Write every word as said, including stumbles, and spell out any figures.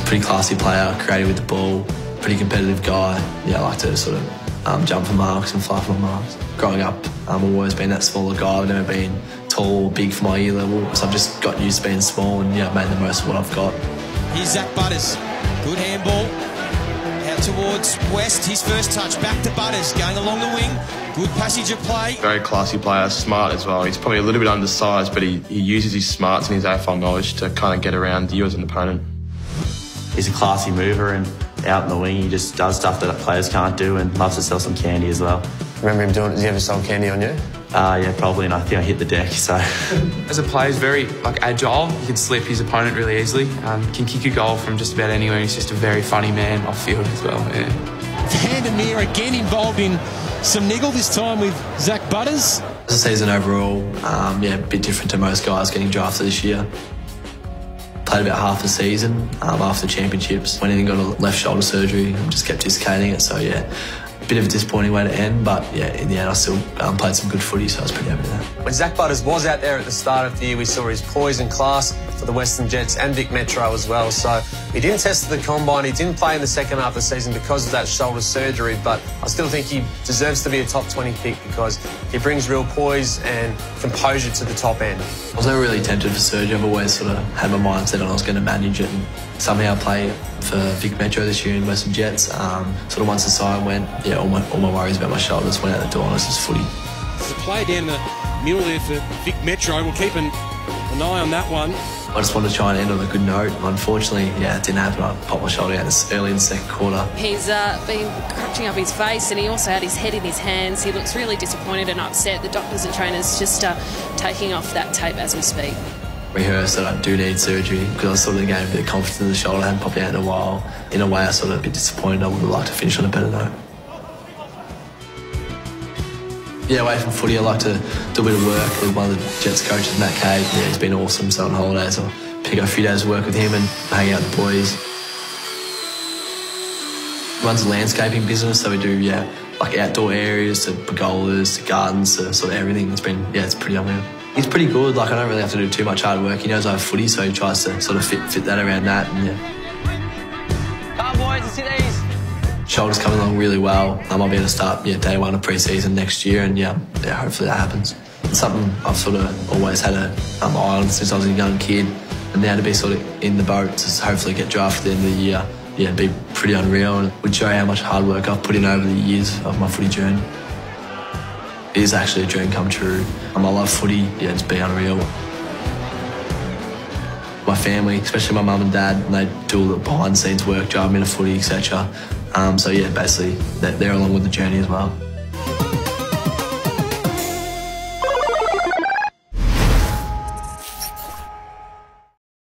Pretty classy player, creative with the ball, pretty competitive guy. Yeah, I like to sort of um, jump for marks and fly for marks. Growing up, um, I've always been that smaller guy. I've never been tall or big for my year level, so I've just got used to being small and yeah, made the most of what I've got. Here's Zak Butters. Good handball. Out towards West. His first touch. Back to Butters. Going along the wing. Good passage of play. Very classy player. Smart as well. He's probably a little bit undersized, but he, he uses his smarts and his A F L knowledge to kind of get around you as an opponent. He's a classy mover, and out in the wing he just does stuff that players can't do, and loves to sell some candy as well. Remember him doing it? Did he ever sell candy on you? Uh, yeah, probably, and I think I hit the deck, so... As a player, he's very like agile. He can slip his opponent really easily. Um, can kick a goal from just about anywhere. He's just a very funny man off field as well. Yeah. Vandermeer again involved in some niggle, this time with Zak Butters. The season overall, um, yeah, a bit different to most guys getting drafted this year. Played about half the season um, after the championships. Went in and got a left shoulder surgery and just kept dislocating it, so yeah. A bit of a disappointing way to end, but yeah, in the end I still um, played some good footy, so I was pretty happy with that. When Zak Butters was out there at the start of the year, we saw his poise and class for the Western Jets and Vic Metro as well. So he didn't test the combine, he didn't play in the second half of the season because of that shoulder surgery, but I still think he deserves to be a top twenty pick because he brings real poise and composure to the top end. I was never really tempted for surgery. I've always sort of had my mindset on I was going to manage it and somehow play for Vic Metro this year in Western Jets. Um, sort of once the sign went, yeah, all my, all my worries about my shoulders went out the door and it was just footy. There's a play down the middle there for Vic Metro. We'll keep an, an eye on that one. I just wanted to try and end on a good note. Unfortunately, yeah, it didn't happen. I popped my shoulder out early in the second quarter. He's uh, been crunching up his face and he also had his head in his hands. He looks really disappointed and upset. The doctors and trainers just uh, taking off that tape as we speak. Rehearsed that I do need surgery because I was sort of getting a bit of confidence in the shoulder. I hadn't popped out in a while. In a way, I was sort of a bit disappointed. I would have liked to finish on a better note. Yeah, away from footy, I like to do a bit of work with one of the Jets coaches, Matt Cade. Yeah, he's been awesome. So on holidays, I'll pick up a few days of work with him and hang out with the boys. Runs a landscaping business, so we do, yeah, like outdoor areas to pergolas to gardens to sort of everything. It's been, yeah, it's pretty unreal. He's pretty good. Like I don't really have to do too much hard work. He knows I have footy, so he tries to sort of fit fit that around that. And yeah. Come on, boys, let's hit these. Shoulder's coming along really well. I might be able to start yeah, day one of pre-season next year, and yeah, yeah, hopefully that happens. It's something I've sort of always had an um, eye on since I was a young kid, and now to be sort of in the boat to hopefully get drafted at the end of the year, yeah, it'd be pretty unreal, and it would show how much hard work I've put in over the years of my footy journey. It is actually a dream come true. Um, I love footy, yeah, it's been unreal. My family, especially my mum and dad, and they do all the behind the scenes work, drive me to footy, et cetera. Um, so yeah, basically they're, they're along with the journey as well.